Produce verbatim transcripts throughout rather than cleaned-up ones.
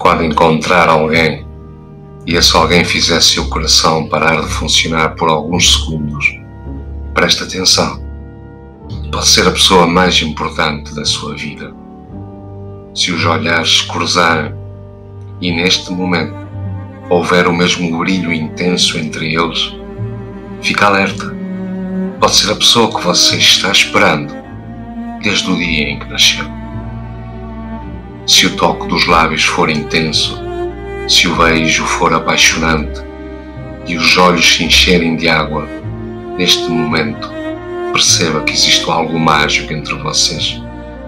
quando encontrar alguém e esse alguém fizer seu coração parar de funcionar por alguns segundos, preste atenção. Pode ser a pessoa mais importante da sua vida. Se os olhares se cruzarem e neste momento houver o mesmo brilho intenso entre eles, fica alerta. Pode ser a pessoa que você está esperando desde o dia em que nasceu. Se o toque dos lábios for intenso, se o beijo for apaixonante e os olhos se encherem de água, neste momento perceba que existe algo mágico entre vocês.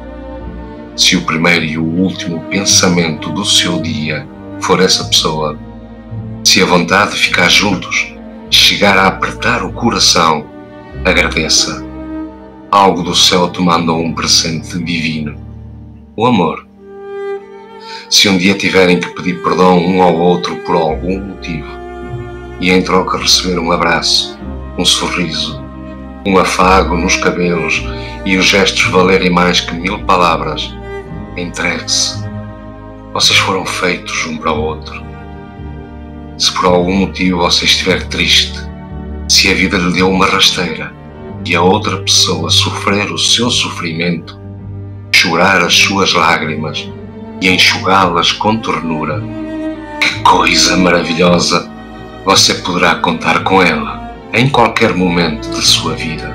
Se o primeiro e o último pensamento do seu dia for essa pessoa, se a vontade de ficar juntos chegar a apertar o coração, agradeça. Algo do céu te mandou um presente divino, o amor. Se um dia tiverem que pedir perdão um ao outro por algum motivo e em troca receber um abraço, um sorriso, um afago nos cabelos e os gestos valerem mais que mil palavras, entregue-se. Vocês foram feitos um para o outro. Se por algum motivo você estiver triste, se a vida lhe deu uma rasteira e a outra pessoa sofrer o seu sofrimento, chorar as suas lágrimas e enxugá-las com ternura, que coisa maravilhosa! Você poderá contar com ela em qualquer momento de sua vida.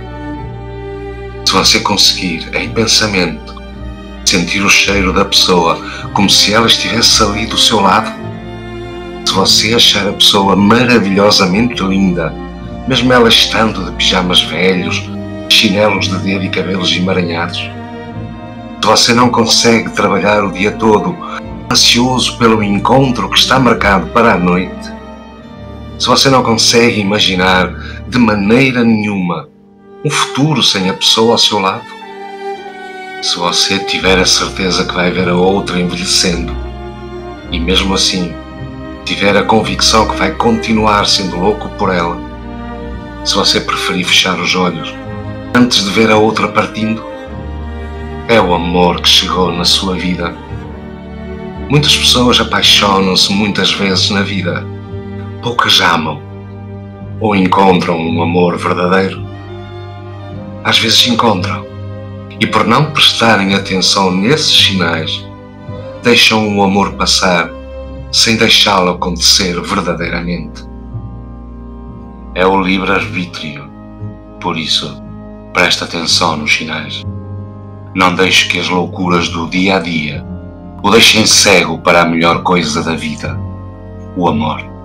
Se você conseguir, em pensamento, sentir o cheiro da pessoa como se ela estivesse ali do seu lado, se você achar a pessoa maravilhosamente linda, mesmo ela estando de pijamas velhos, chinelos de dedo e cabelos emaranhados, se você não consegue trabalhar o dia todo ansioso pelo encontro que está marcado para a noite, se você não consegue imaginar de maneira nenhuma um futuro sem a pessoa ao seu lado, se você tiver a certeza que vai ver a outra envelhecendo e mesmo assim tiver a convicção que vai continuar sendo louco por ela, se você preferir fechar os olhos antes de ver a outra partindo, é o amor que chegou na sua vida. Muitas pessoas apaixonam-se muitas vezes na vida, poucas amam ou encontram um amor verdadeiro. Às vezes encontram e por não prestarem atenção nesses sinais, deixam o amor passar sem deixá-lo acontecer verdadeiramente. É o livre-arbítrio, por isso, presta atenção nos sinais. Não deixe que as loucuras do dia a dia o deixem cego para a melhor coisa da vida, o amor.